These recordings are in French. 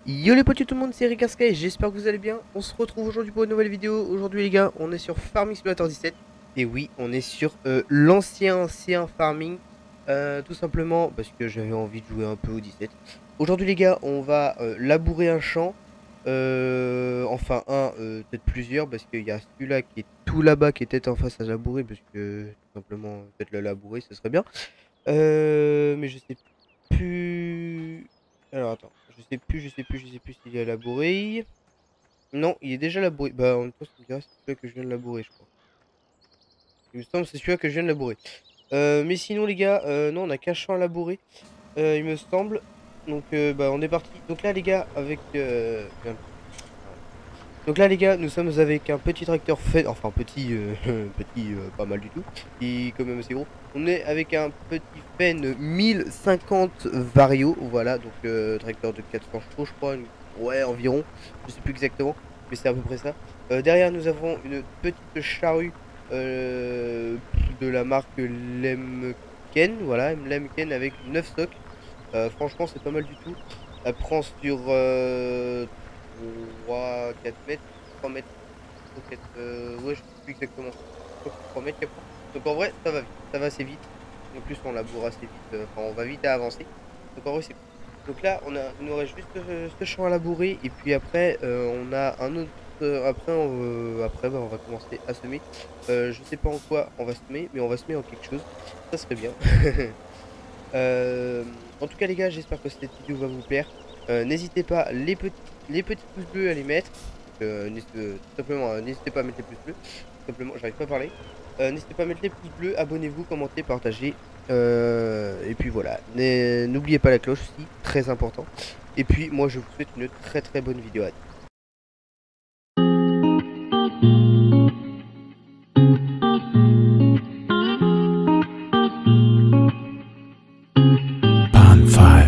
Yo les potes tout le monde, c'est Rick Sky, j'espère que vous allez bien. On se retrouve aujourd'hui pour une nouvelle vidéo. Aujourd'hui les gars, on est sur Farming Simulator 17. Et oui, on est sur l'ancien Farming. Tout simplement parce que j'avais envie de jouer un peu au 17. Aujourd'hui les gars, on va labourer un champ. Peut-être plusieurs, parce qu'il y a celui-là qui est tout là-bas qui est peut-être en face à labourer. Parce que tout simplement, peut-être le labourer, ce serait bien. Mais je sais plus. Alors attends, je sais plus s'il est labouré. Non, il est déjà labouré. Bah en même temps, ça me dirait c'est celui-là que je viens de labourer, je crois. Il me semble que c'est celui-là que je viens de labourer. Mais sinon les gars, non, on a qu'un champ à labourer, il me semble. Donc bah on est parti. Donc là les gars, avec donc là les gars, nous sommes avec un petit tracteur fait, enfin petit, petit, pas mal du tout, qui est quand même assez gros. On est avec un petit Fenn 1050 Vario, voilà, donc tracteur de 400 chevaux je crois, ouais environ, je sais plus exactement, mais c'est à peu près ça. Derrière nous avons une petite charrue de la marque Lemken, voilà, Lemken avec 9 stocks. Franchement c'est pas mal du tout. Elle prend sur 3, 4 mètres, 3 mètres, 4, ouais, je sais plus exactement. Je crois que c'est 3 mètres qu'elle prend. Donc en vrai, ça va vite, ça va assez vite. En plus, on laboure assez vite, enfin, on va vite à avancer. Donc en vrai, c'est cool. Donc là, il nous reste juste ce champ à labourer. Et puis après, on a un autre. Après, bah, on va commencer à semer. Je sais pas en quoi on va semer, mais on va semer en quelque chose. Ça serait bien. En tout cas, les gars, j'espère que cette vidéo va vous plaire. N'hésitez pas, les petits pouces bleus à les mettre. Tout simplement, n'hésitez pas à mettre les pouces bleus. Tout simplement, j'arrive pas à parler. N'hésitez pas à mettre les pouces bleus, abonnez-vous, commentez, partagez. Et puis voilà. N'oubliez pas la cloche aussi, très important. Et puis, moi, je vous souhaite une très bonne vidéo. Pan 5.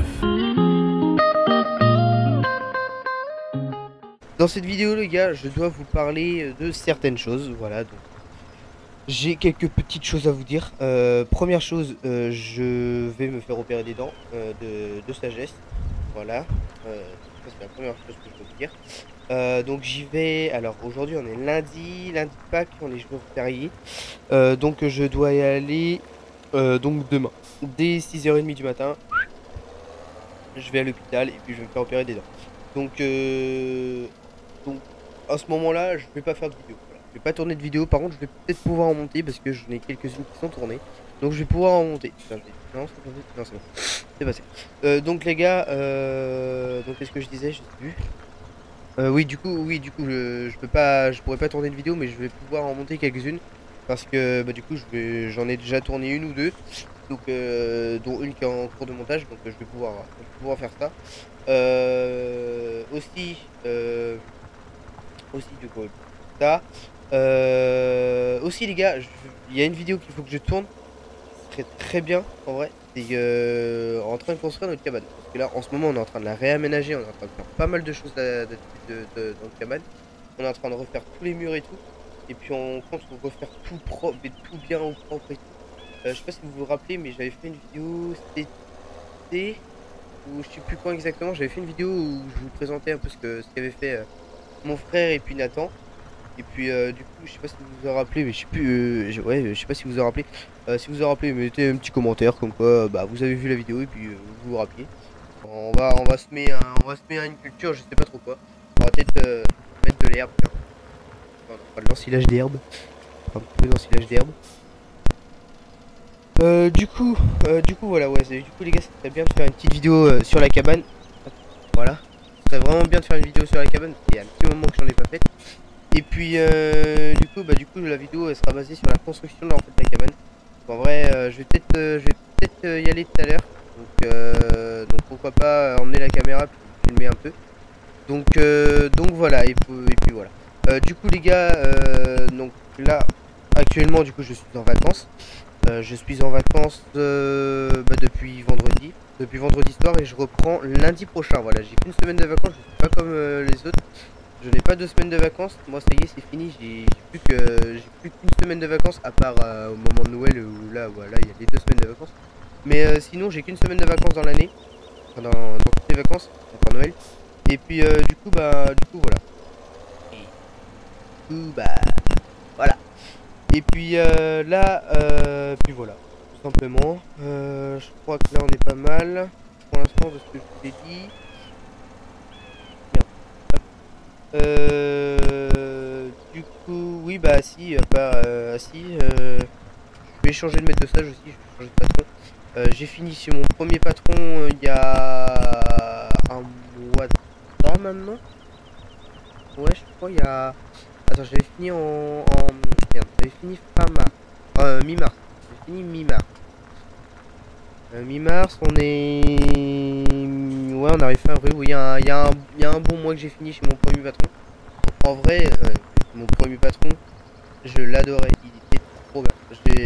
Dans cette vidéo, les gars, je dois vous parler de certaines choses. Voilà, donc j'ai quelques petites choses à vous dire. Première chose, je vais me faire opérer des dents de sagesse. Voilà. Ça c'est la première chose que je peux vous dire. Donc j'y vais. Alors aujourd'hui on est lundi de Pâques, on est jour férié. Donc je dois y aller donc demain. Dès 6h30 du matin, je vais à l'hôpital et puis je vais me faire opérer des dents. Donc, donc à ce moment-là, je vais pas faire de vidéo. Voilà. Je vais pas tourner de vidéo. Par contre, je vais peut-être pouvoir en monter parce que j'en ai quelques-unes qui sont tournées. Donc, je vais pouvoir en monter. Putain, non, c'est pas fait. Non, c'est bon. C'est passé. Donc, les gars, donc qu'est-ce que je disais? Je sais plus. Oui, du coup, je peux pas, je pourrais pas tourner de vidéo, mais je vais pouvoir en monter quelques-unes parce que bah, du coup, j'en ai déjà tourné une ou deux, donc dont une qui est en cours de montage, donc je vais pouvoir faire ça. Aussi, aussi du coup, ça. Aussi les gars, il y a une vidéo qu'il faut que je tourne, ce serait très bien en vrai. C'est en train de construire notre cabane. Parce que là, en ce moment, on est en train de la réaménager, on est en train de faire pas mal de choses dans notre cabane. On est en train de refaire tous les murs et tout. Et puis on compte refaire tout propre et tout bien au propre et tout. Je sais pas si vous vous rappelez, mais j'avais fait une vidéo cet été, ou je sais plus quand exactement. J'avais fait une vidéo où je vous présentais un peu ce qu'avait fait mon frère et puis Nathan. Et puis du coup, je sais pas si vous vous en rappelez, mais je sais plus. Ouais, je sais pas si vous vous en rappelez. Si vous en rappelez, mettez un petit commentaire comme quoi, bah vous avez vu la vidéo et puis vous vous rappelez. On va semer une culture, je sais pas trop quoi. On va peut-être mettre de l'herbe. Tiens. Non, non, pas de l'ensilage d'herbe. Un petit peu d'ensilage d'herbe. Du coup, voilà, ouais, du coup les gars, ça serait bien de faire une petite vidéo sur la cabane. Voilà, ça serait vraiment bien de faire une vidéo sur la cabane. Il y a un petit moment que j'en ai pas fait. Et puis, du coup, la vidéo elle sera basée sur la construction de la cabane. Donc, en vrai, je vais peut-être y aller tout à l'heure. Donc pourquoi pas emmener la caméra puis filmer un peu. Donc voilà, et puis voilà. Du coup les gars, donc là actuellement du coup je suis en vacances. Je suis en vacances depuis vendredi soir et je reprends lundi prochain. Voilà, j'ai qu'une semaine de vacances, je suis pas comme les autres. Je n'ai pas 2 semaines de vacances. Moi ça y est, c'est fini. J'ai plus qu'une semaine de vacances à part au moment de Noël où là voilà il y a les 2 semaines de vacances. Mais sinon j'ai qu'une semaine de vacances dans l'année, enfin, dans toutes les vacances, à part Noël. Et puis du coup voilà. Et du coup voilà. Et puis là, puis voilà, tout simplement. Je crois que là on est pas mal pour l'instant de ce que je vous ai dit. Merde. Hop. Du coup, oui bah si, je vais changer de maître de stage aussi, je vais changer de patron. J'ai fini chez mon premier patron il y a un mois de temps maintenant. Ouais, je crois il y a. Attends, j'avais fini Merde, j'avais fini fin mars. Mi-mars. J'ai fini mi-mars. Mi-mars, on est. Ouais, on arrive fin avril. Oui, il y a un bon mois que j'ai fini chez mon premier patron. En vrai, mon premier patron, je l'adorais. Il était trop bien.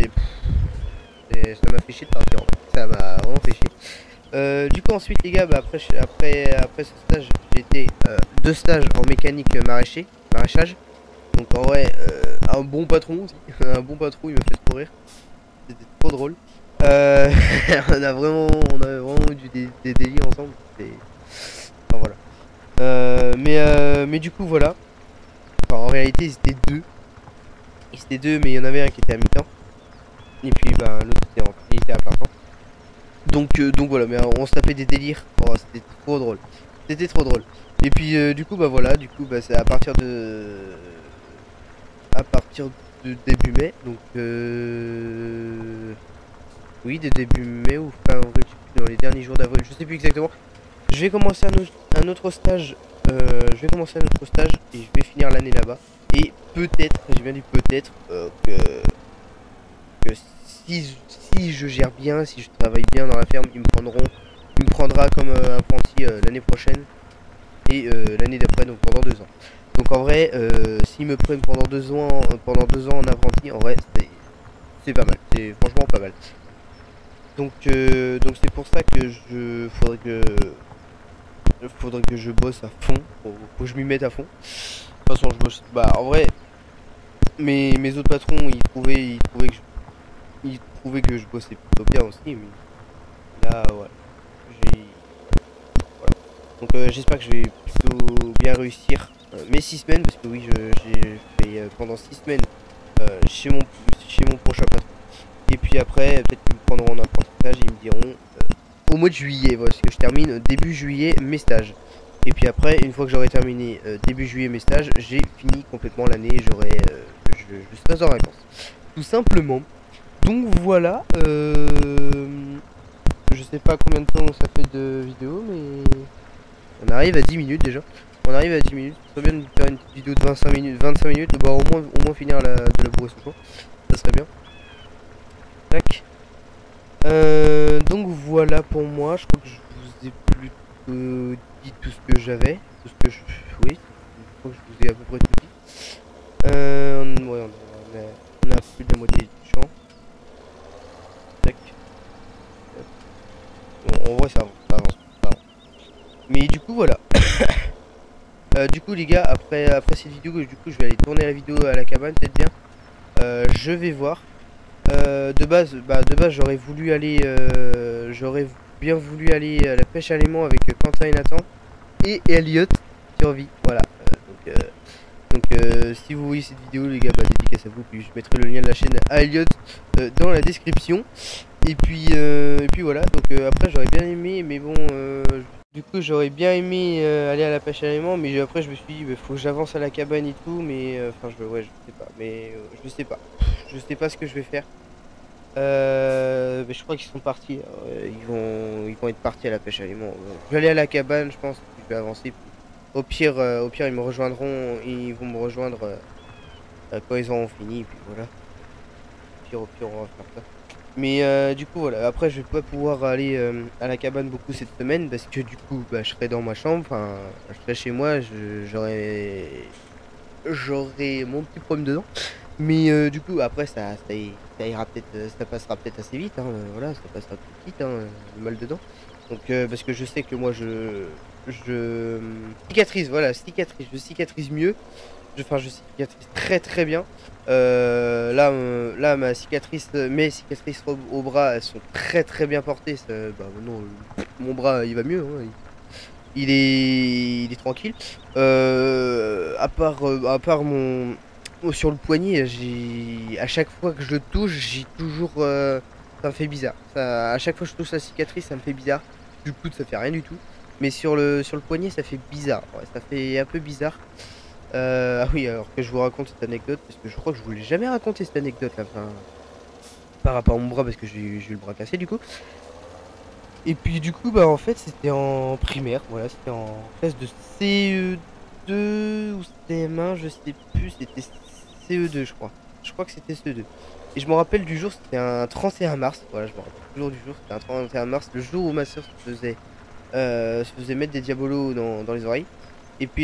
Ça m'a fait chier de partir en fait. Ça m'a vraiment fait chier. Du coup, ensuite, les gars, après ce stage, j'ai été deux stages en mécanique maraîchage. Donc en vrai, un bon patron aussi. Un bon patron, il m'a fait trop rire. C'était trop drôle. Euh, on a vraiment eu des délires ensemble. Enfin, voilà. Mais du coup, voilà. Enfin, en réalité, ils étaient deux. Ils étaient deux, mais il y en avait un qui était à mi-temps. Et puis, l'autre il était à plein temps. Donc voilà, mais on se tapait des délires. Oh, c'était trop drôle. C'était trop drôle. Et puis, du coup, voilà. Du coup, c'est à partir de début mai. Donc, oui, de début mai ou fin avril, je sais plus, dans les derniers jours d'avril, je sais plus exactement. Je vais commencer un autre stage. Et je vais finir l'année là-bas. Et peut-être, j'ai bien dit peut-être, que si je gère bien, si je travaille bien dans la ferme, il me prendra comme apprenti l'année prochaine et l'année d'après, donc pendant 2 ans. Donc en vrai, s'ils me prennent pendant deux ans en apprenti, en vrai, c'est pas mal. C'est franchement pas mal. Donc c'est pour ça que faudrait que je bosse à fond. Faut que je m'y mette à fond. De toute façon, je bosse. En vrai, mes autres patrons, ils trouvaient que je bossais plutôt bien aussi, mais là, ouais, j'ai, voilà. Donc j'espère que je vais plutôt bien réussir mes 6 semaines, parce que oui, j'ai fait pendant 6 semaines chez mon prochain patron. Et puis après, peut-être qu'ils me prendront en apprentissage et ils me diront au mois de juillet, voilà, parce que je termine début juillet mes stages. Et puis après, une fois que j'aurai terminé début juillet mes stages, j'ai fini complètement l'année, je serai en vacances. Tout simplement. Donc voilà, je sais pas combien de temps ça fait de vidéo, mais on arrive à 10 minutes déjà. On arrive à 10 minutes, ça serait bien de faire une petite vidéo de 25 minutes, au moins finir de la bourrer ce soir, ça serait bien. Tac. Donc voilà pour moi, je crois que je vous ai plutôt dit tout ce que j'avais, tout ce que je... Oui, je crois que je vous ai à peu près tout dit. Ouais, on a plus de la moitié du champ. Tac. Bon, en vrai ça avance, ça avance. Mais du coup voilà. Du coup les gars, après cette vidéo, du coup je vais aller tourner la vidéo à la cabane, peut-être bien. Je vais voir. De base j'aurais bien voulu aller à la pêche à l'aimant avec Quentin et Nathan et Elliot survie. Voilà. Si vous voyez cette vidéo les gars, dédicace à vous, puis je mettrai le lien de la chaîne à Elliot dans la description. Et puis voilà, donc après j'aurais bien aimé, mais bon, du coup j'aurais bien aimé aller à la pêche à l'aimant, mais après je me suis dit, faut que j'avance à la cabane et tout, mais je sais pas, mais je sais pas ce que je vais faire. Mais je crois qu'ils sont partis, ils vont être partis à la pêche à l'aimant. Je vais aller à la cabane, je pense, puis je vais avancer. Au pire, ils vont me rejoindre quand ils auront fini, et puis voilà. Au pire, on va faire ça. Mais du coup, voilà. Après, je vais pas pouvoir aller à la cabane beaucoup cette semaine parce que du coup, je serai dans ma chambre. Enfin, je serai chez moi. J'aurai mon petit problème dedans. Mais du coup, après, ça ira peut-être, ça passera peut-être assez vite. Hein, voilà, ça passera tout vite, hein, le mal dedans. Donc, parce que je sais que moi, je cicatrise, voilà, je cicatrise mieux. Je cicatrise très très bien. Là, mes cicatrices au bras, elles sont très très bien portées. Non, mon bras, il va mieux. Hein, il est tranquille. À part sur le poignet, à chaque fois que je le touche, j'ai toujours, ça me fait bizarre. À chaque fois que je touche la cicatrice, ça me fait bizarre. Du coup, ça fait rien du tout. Mais sur le poignet, ça fait bizarre. Ouais, ça fait un peu bizarre. Ah oui, alors que je vous raconte cette anecdote, parce que je crois que je vous l'ai jamais raconté cette anecdote là, enfin, par rapport à mon bras, parce que j'ai eu le bras cassé du coup. Et puis du coup, bah en fait, c'était en primaire, voilà, c'était en classe de CE2 ou CM1, je sais plus, c'était CE2 je crois. Je crois que c'était CE2. Et je me rappelle du jour, c'était un 31 mars, voilà, je me rappelle toujours du jour, c'était un 31 mars, le jour où ma soeur se faisait mettre des diabolos dans les oreilles. Et puis,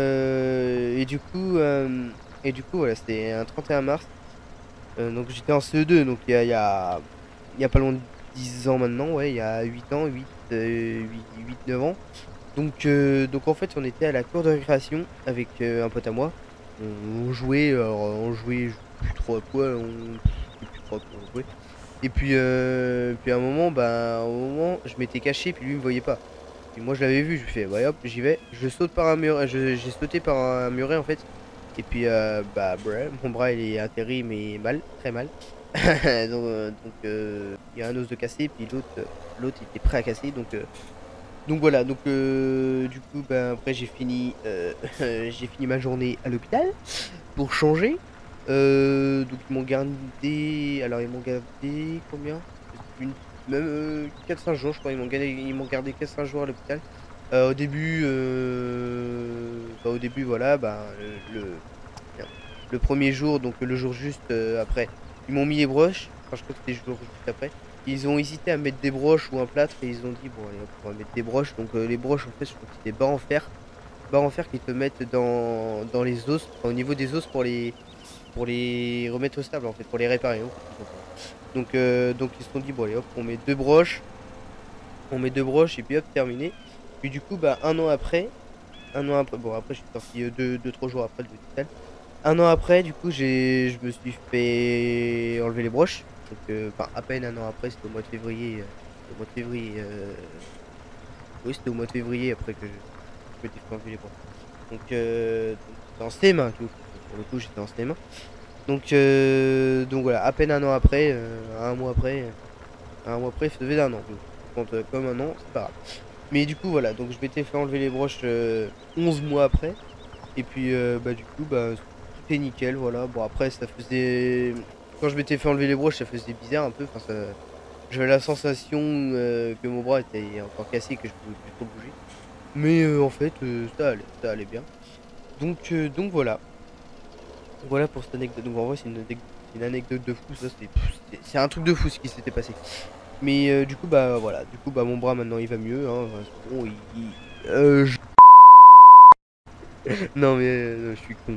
et du coup, voilà, c'était un 31 mars. Donc j'étais en CE2, donc il y a pas loin de 10 ans maintenant, ouais, il y a 8 ans, 8 9 ans. Donc en fait, on était à la cour de récréation avec un pote à moi. On jouait, je sais plus trop à quoi, je sais plus trop à quoi on jouait. Et puis à un moment, je m'étais caché, puis lui il me voyait pas. Et moi je l'avais vu, je lui fais, ouais hop, j'y vais. Je saute par un mur, j'ai sauté par un muret en fait. Et puis mon bras il est atterri mais mal, très mal. Il y a un os de cassé, puis l'autre il était prêt à casser. Donc voilà, du coup après j'ai fini ma journée à l'hôpital pour changer. Donc ils m'ont gardé combien? Une, même 4-5 jours je crois, ils m'ont gardé 4-5 jours à l'hôpital. Au début voilà, merde. Le premier jour, donc le jour juste après, ils m'ont mis les broches. Enfin, je crois que c'était le jour juste après. Ils ont hésité à mettre des broches ou un plâtre et ils ont dit, bon, allez, hop, on va mettre des broches. Donc, les broches, en fait, je crois que c'était barres en fer qu'ils te mettent dans les os, enfin, au niveau des os pour les remettre au stable, en fait, pour les réparer, hein, tout simplement. Donc, ils se sont dit, bon, allez, hop, on met deux broches et puis hop, terminé. Puis, du coup, un an après, bon, après, je suis sorti 3 jours après de l'hôpital. Un an après, du coup, je me suis fait enlever les broches. Donc, enfin, à peine un an après, c'était au mois de février. Au mois de février. Oui, c'était au mois de février après que je m'étais fait enlever les broches. Donc c'était en CM1, du coup. Pour le coup, j'étais en CM1. Donc voilà, à peine un an après, un mois après, il faisait un an. Donc, je compte comme un an, c'est pas grave. Mais du coup, voilà, donc je m'étais fait enlever les broches 11 mois après. Et puis, du coup, tout est nickel, voilà. Bon, après, ça faisait. Quand je m'étais fait enlever les broches, ça faisait bizarre un peu. Enfin, j'avais la sensation que mon bras était encore cassé, que je pouvais plus trop bouger. Mais en fait, ça allait bien. Donc voilà. Voilà pour cette anecdote. Donc en vrai, c'est une anecdote de fou, ça. C'est un truc de fou ce qui s'était passé. Mais du coup, voilà. Du coup, mon bras maintenant il va mieux. Hein. Enfin, c'est bon, non, mais je suis con.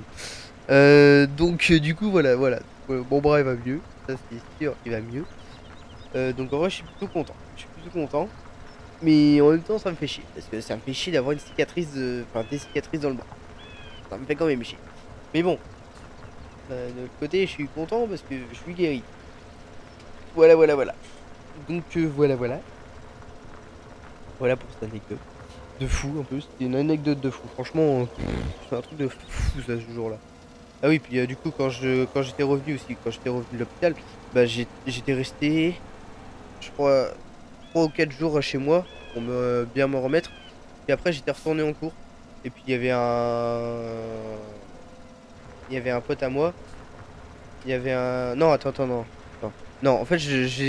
Du coup, voilà. Mon bras il va mieux, ça c'est sûr, il va mieux. Donc en vrai, je suis plutôt content. Je suis plutôt content. Mais en même temps, ça me fait chier. Parce que ça me fait chier d'avoir une cicatrice, enfin des cicatrices dans le bras. Ça me fait quand même chier. Mais bon, de l'autre côté, je suis content parce que je suis guéri. Voilà. Voilà. Voilà pour cette anecdote. De fou un peu, c'était une anecdote de fou. Franchement, c'est un truc de fou ça, ce jour-là. Ah oui, puis du coup, quand j'étais revenu aussi, quand j'étais revenu de l'hôpital, j'étais resté, je crois, 3 ou 4 jours chez moi pour bien me remettre. Puis après, j'étais retourné en cours. Et puis, il y avait un pote à moi. Il y avait un. Non, attends, non. Attends. Non, en fait,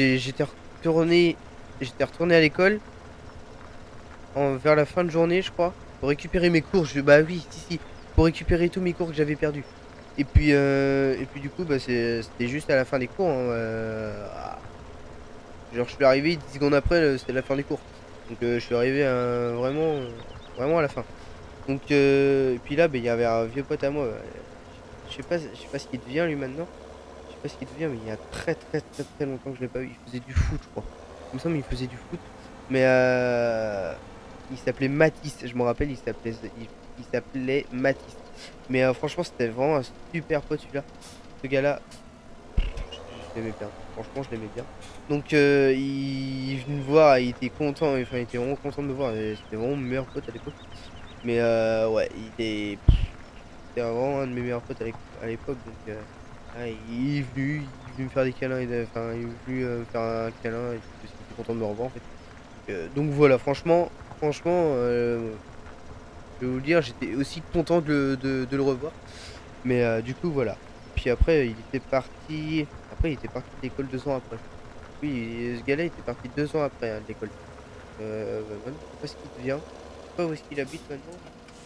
j'étais retourné à l'école vers la fin de journée, je crois, pour récupérer mes cours. Bah oui, si, pour récupérer tous mes cours que j'avais perdus. Et puis du coup, c'était juste à la fin des cours, hein, genre, je suis arrivé 10 secondes après, c'était la fin des cours. Donc, je suis arrivé vraiment à la fin. Et puis là, il y avait un vieux pote à moi. Je sais pas ce qu'il devient lui maintenant. Je sais pas ce qu'il devient, mais il y a très longtemps que je l'ai pas vu. Il faisait du foot, je crois. Il me semble qu'il faisait du foot. Mais il s'appelait Mathis, je me rappelle, il s'appelait Mathis. Mais franchement, c'était vraiment un super pote celui-là. Ce gars-là, je l'aimais bien. Franchement, je l'aimais bien. Donc, il est venu me voir, il était content, enfin, il était vraiment content de me voir. C'était vraiment mon meilleur pote à l'époque. Mais ouais, c'était vraiment un de mes meilleurs potes à l'époque. Donc, ouais, il est venu me faire des câlins. Enfin, il est venu me faire un câlin et parce qu'il était content de me revoir en fait. Donc voilà, franchement, je vais vous le dire, j'étais aussi content de le revoir. Mais du coup, voilà. Puis après, il était parti. Après, il était parti de l'école 2 ans après. Oui, ce gars-là était parti 2 ans après hein, de l'école. Maintenant, je sais pas ce qu'il devient. Je sais pas où est-ce qu'il habite maintenant.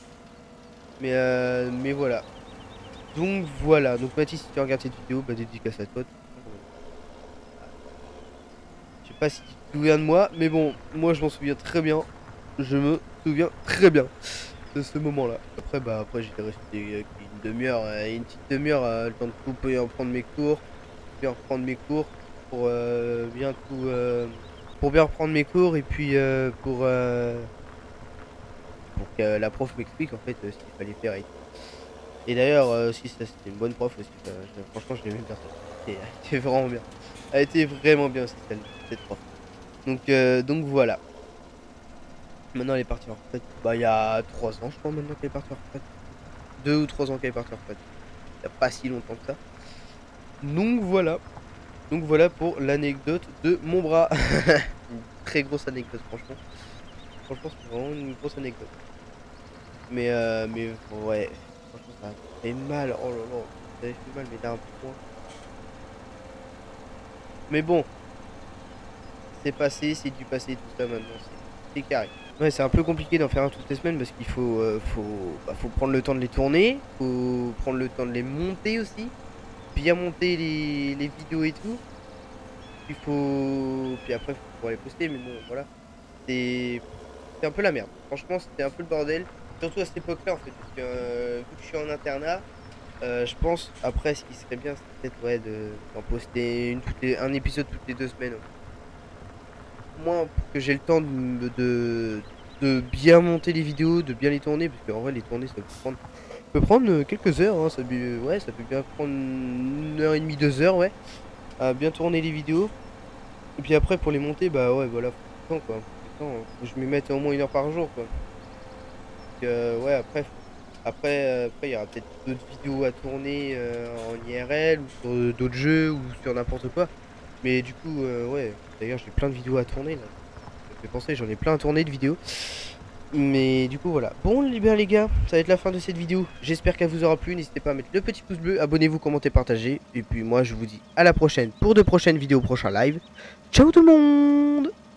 Mais voilà. Donc voilà. Donc Mathis, si tu regardes cette vidéo, bah dédicace à toi. Je sais pas si tu te souviens de moi, mais bon, moi je m'en souviens très bien. Je me souviens très bien de ce moment-là. Après, bah après j'étais resté une demi-heure, une petite demi-heure, le temps de couper et en prendre mes cours, bien reprendre mes cours pour bien tout, pour bien reprendre mes cours et puis pour que la prof m'explique en fait ce qu'il fallait faire et d'ailleurs si ça c'était une bonne prof aussi. Franchement, je l'aimais bien elle était vraiment bien. Elle était vraiment bien aussi cette prof. Donc voilà. Maintenant elle est partie en retraite. Bah il y a 3 ans je crois maintenant qu'elle est partie en retraite. 2 ou 3 ans qu'elle est partie en retraite. Il n'y a pas si longtemps que ça. Donc voilà. Donc voilà pour l'anecdote de mon bras. Une très grosse anecdote franchement. Franchement c'est vraiment une grosse anecdote. Mais ouais. Franchement ça a fait mal. Oh là là. Ça avait fait mal mais d'un point. Mais bon. C'est passé. C'est du passé tout ça maintenant. C'est carré. Ouais, c'est un peu compliqué d'en faire un toutes les semaines parce qu'il faut prendre le temps de les tourner, faut prendre le temps de les monter aussi, bien monter les vidéos et tout. Puis après, faut pouvoir les poster, mais bon, voilà. C'est un peu la merde. Franchement, c'était un peu le bordel. Surtout à cette époque-là, en fait, parce que vu que je suis en internat, je pense, après, ce qui serait bien, c'est peut-être ouais, d'en poster un épisode toutes les 2 semaines. Moins pour que j'ai le temps de bien monter les vidéos, de bien les tourner, parce qu'en vrai les tourner ça peut prendre quelques heures, hein, ouais, ça peut bien prendre 1 heure et demie, 2 heures, ouais, à bien tourner les vidéos. Et puis après pour les monter, bah ouais voilà, faut du temps quoi. Faut du temps, faut que je m'y mette au moins 1 heure par jour quoi. Ouais après il y aura peut-être d'autres vidéos à tourner en IRL ou sur d'autres jeux ou sur n'importe quoi. Mais du coup ouais, d'ailleurs j'ai plein de vidéos à tourner là. Ça me fait penser, j'en ai plein à tourner de vidéos. Mais du coup voilà. Bon les bien les gars, ça va être la fin de cette vidéo. J'espère qu'elle vous aura plu. N'hésitez pas à mettre le petit pouce bleu, abonnez-vous, commentez, partagez. Et puis moi je vous dis à la prochaine pour de prochaines vidéos, prochains lives. Ciao tout le monde!